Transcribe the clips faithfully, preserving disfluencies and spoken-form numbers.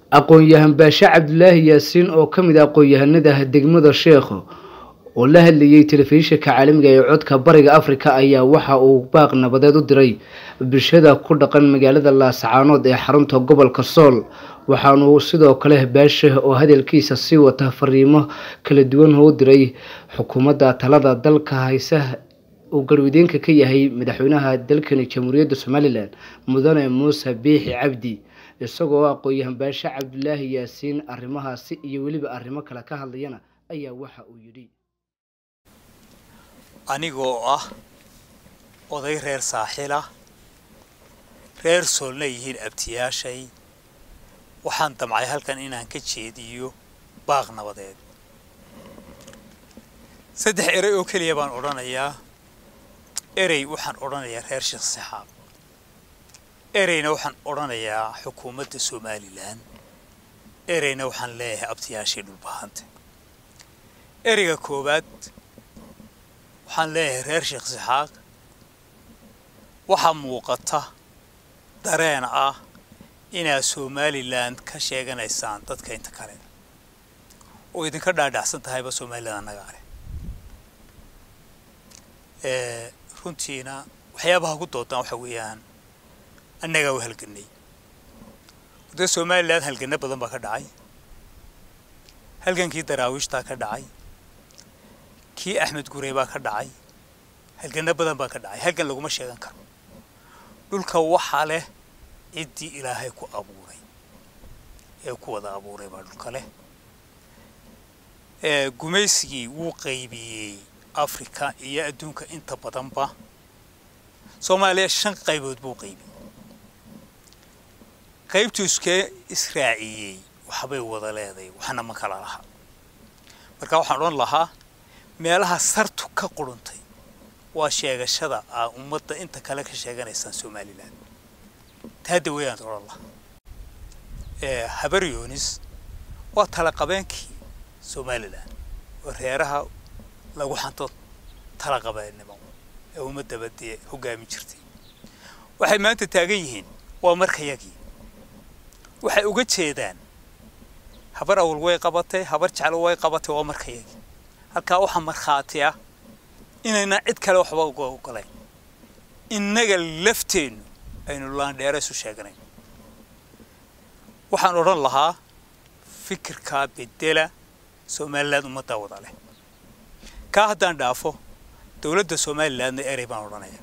aqoon-yahan Baashe Cabdulaahi Yaasiin oo ka mid ah aqoon-yahanada degmada Sheekho oo la hadlayay telefishinka caalamiga ee codka bariga Afrika ayaa waxa uu baaq nabadeed u diray bulshada ku dhaqan magaalada Laascaanood ee xarunta gobolka Sool waxaana uu sidoo kale Baashe oo hadalkiisa sii wata fariimo kala duwan u diray xukuumadda talada dalka haysa uu garwadeenka ka yahay madaxweynaha dalkan Jamhuuriyadda Soomaaliland mudane Muuse Biixi Cabdi isagoo aqoon-yahan Baashe Cabdulaahi Yaasiin arrimahaasi iyo waliba arrimo kale ka hadlayana ayaa waxa uu yiri anigoo ah oday reer saaxila reer Soolna yihiin abtiyaashay waxaan damcay halkan inaan ka jeediyo baaq nabadeed saddex eray oo kaliya baan oranayaa eray waxaan oranayaa reer Sheekh Saxaab erayna waxaan oranayaa xukuumadda Soomaaliland erayna waxaan leeyahay abtiyaashay dhulbahanta erayga koobaad waxaan leeyahay reer Sheekh Saxaab waxa muuqata dareen ah inaa Soomaaliland ka sheeganaysaan dadka inta kale oo idinka dhaadhacsan tahayba Soomaaliland anaga ah ee runtiina waxyaabaha ku doodaan waxa weeyaan annaga oo halganay wada Soomaaliland halganna badan baa ka dhacay halgankii daraawiishta ka dhacay kii Axmed Gurey baa ka dhacay halganna badan baa ka dhacay halgan lagu ma sheegan karo dhulka waxa leh cidii Ilaahay ku abuuray ee ku wada abuuray baa dhulka leh ee gumaysigii wuu qaybiyay Afrika iyo adduunka inta badan ba Soomaaliya shan qaybood buu qaybiyay qaybtuuske Israaciiyay waxbay wada leedahay waxna ma kala laha marka waxaan oran lahaa meelaha sartu ka quruntay waa sheegashada ah ummadda inta kale ka sheeganaysan Soomaaliland taada weeyaan oran lahaa ee habar Yoonis waa tala qabeenkii Soomaaliland oo reeraha lagu xanto tala qabeenimo ee ummadda badii hogaamin jirtay waxay maanta taagan yihiin waa markayagii waxay uga jeedaan habar awal way qabatay habar jecel way qabatay waa markayagii halka waxa marxaati ah inayna cid kale waxba uga ogolayn innaga lafteenu aynu laan dheeraysu sheeganay waxaan oran lahaa fikirka bedela Soomaaliland ummadda wada leh ka haddaan dhaafo dawladda Soomaaliland eray baan oranayaa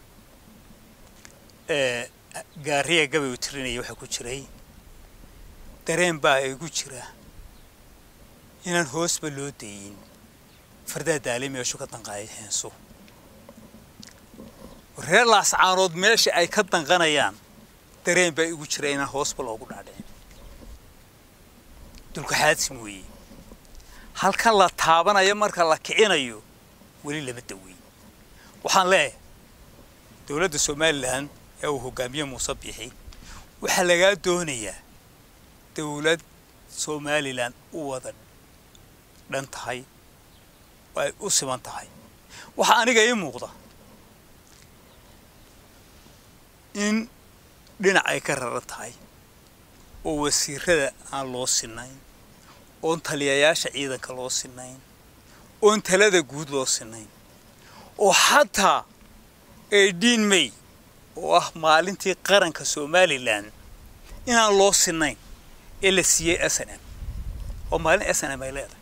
ee gaariga gabay u tirinay waxa ku jiray dareen baa ay ku jira inaan hoosba loo deeyin farda daalimi oo ka tanqaay heenso reer Laascaanood meesha ay ka tanqanayaan dareen baa igu jira inaan hoosba loogu dhaadhicin dulka xaadsi mooyee halka la taabanayo marka la kicinayo wali lama daweyn waxaan leeyahay dawladda Soomaaliland ee uu hogaamiyo Muuse Biixi waxa laga doonayaa dawlad Soomaaliland u wada dhan tahay way u siman tahay waxa aniga ii muuqda in dhinac ay ka raran tahay oo wasiirada aan loo sinayn oo taliyayaasha ciidanka loo sinayn oo talada guud loo sinayn oo xataa eighteen May oo ah maalintii qaranka Soomaaliland inaan loo sinayn ee la siiyay S N M oo maalin S N M ay leedahay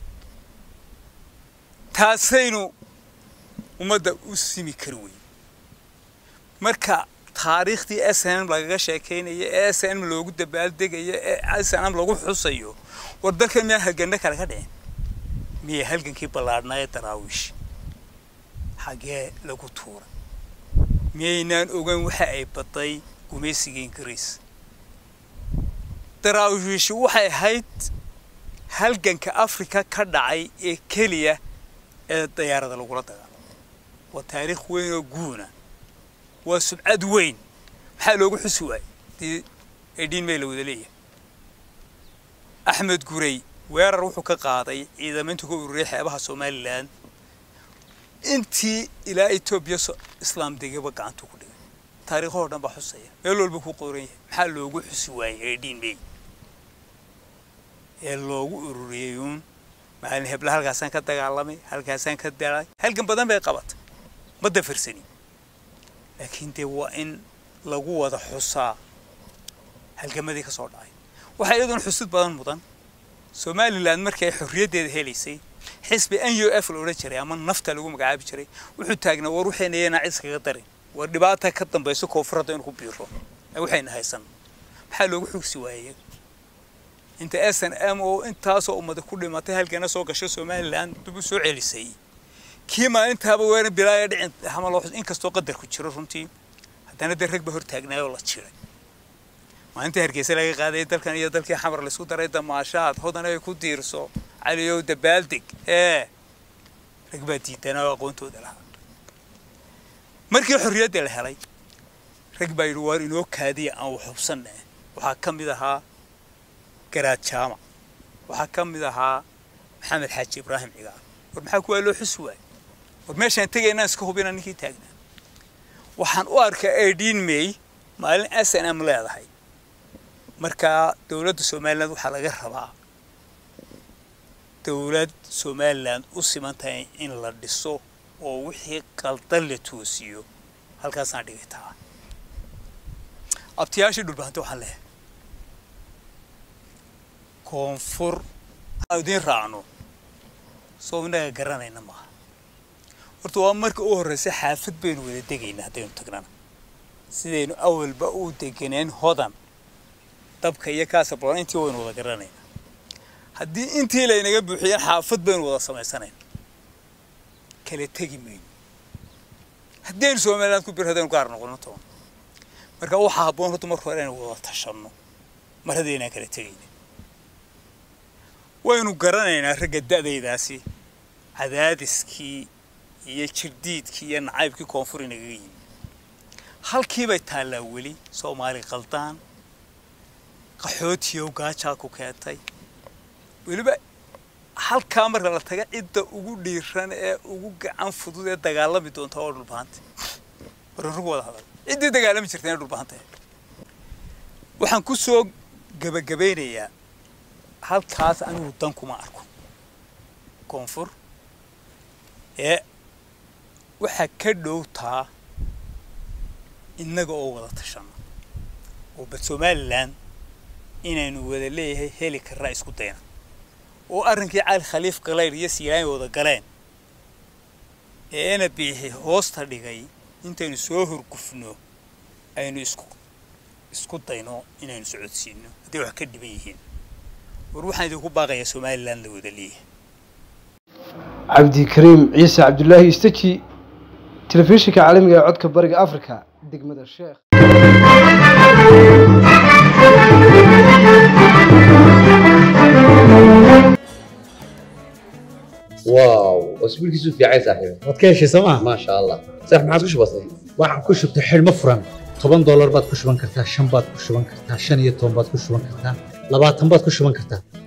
taasaynu ummadda u simi kari weyn marka taariikhdii S N M laga sheekeynayo S N M loogu dabaaldegayo S N M lagu xusayo waddanka ma halganna kala ka dhicin miya halgankii ballaadhnaa daraawiish xagee lagu tuuray miyaynaan ogaan waxa ay baday gumaysigii Ingiriis daraawiish waxay ahayd halganka Afrika ka dhacay ee kaliya ee diyaarada lagu la dagaal waa taariikh weyn oo guuna waa subcad weyn waxa loogu xusi waayay eighteen May la wada leeyahay Axmed Gurey weerar wuxuu ka qaaday ciidamada ku ururiyay xeebaha Soomaaliland intii ilaa Itoobiya Islaam degaba gacanta ku dhigay taariikh oo dhan ba xusaya meel walba ku qoran yahay maxaa loogu xusi waayay eighteen May ee loogu ururiyay maalin hebla halkaasaan ka dagaalamay halkaasaan ka dalay halkan badan bay qabatay ma dafirsani laakiin dee waa in lagu wada xusaa halgamadii ka soo dhacay waxa iyaduna xusud badan mudan Somaliland markay xorriyadeeda helaysay xisbi N U F loo jiray ama nafta lagu magacaabi jiray wuxuu taagnaa war waxeenayna iskaga darin war dhibaato ka dambayso koonfurada inuu ku biiro waxayna haysan maxaa loogu xugsi waayay inta S N M oo intaasoo ummada ku dhimatay halkana soo gashay Somaliland dib u soo celisay kiima intaaba weerar bilaaya dhicin xamal wax in kasto qadar ku jiro runtii haddana dad rag ba hor taagnaayo la jiray maanta Hargeysa laga qaaday dalkan iyo dalkii xamar la isku daray damaashaad hodan ay ku diirso caliyow dabaaldig ee rag ba diidana aqoontooda laha markii xorriyadda la helay rag ba yiri war inoo kaadiya aan wax xubsanay waxa kamid ahaa garaad jaama waxa kamid ahaa maxamed xaaji ibraahim cigaal war maxaa ku loo xusway war meeshan tagayna iska hubina ninkii taagnaa waxaan u arkay eighteen May maalin S N M leedahay marka dawladda Soomaaliland waxa laga rabaa dawlad Soomaaliland u simantahay in la dhiso oo wixii qaldan la toosiyo halkaas aan dhigtaa abtiyaashii dhulbaanta waxa leh koonfur aadin raacno soo inaga garanayna ma horta waa marka uu horeysay xaafad baynu wada degaynaa hadaynu tagnana sidaynu awalba u deganeen hodan dabka iyo kaasa boon intii waynu wada garanayna haddii intii la inaga buuxiyeen xaafad baynu wada samaysanayn kala tagi mayno haddii Soomaaliland ku birhadeen gaar noqono toon marka waxa haboon horta marka hore inaan wada tashano mar haddii kala tagayna waynu garanaynaa ragga da'daydaasi cadaadiskii iyo jirdiidkii iyo nacaybkii koonfur inaga yimid halkii bay taalaa weli Soomaali qaldaan qaxootiyo gaaja ku keetay weliba halka marka la taga cidda ugu dhiiran ee ugu gacan fudud ee dagaalami doonta oo dhulbaanta waran wada hadal cidda dagaalami jirtay dhulbaanta waxaan ku soo gabagabeynayaa halkaas anigu dan kuma arko koonfur ee waxa ka dhowtaa inaga oo wada tashano oo bad Somaliland inaynu wada leeyahay heli karaa isku dayna oo arrinkii Cali Khaliif Galayr iyo Siiyaan wada galeen ee ana biixi hoosta dhigay intaynu soo hurgufno aynu isku isku dayno inaynu socodsiino hadii wax ka dhiban yihiin war waxaan idinku baaqayaa Somaliland la wada leeyahay Cabdi Kariim Ciise Cabdullaahi Istaji telefishinka caalamiga ee codka bariga Afrika degmada Sheekh واو واسبوعك يسوي في عيسى صاحبي wadkeeshi sama ما شاء الله صح ما عاد وش بصير waxaan ku shubtay xilmo furan toban dollar baad ku shuban kartaa shan baad ku shuban kartaa shan iyo toban baad ku shuban kartaa labaatan baad ku shuban kartaa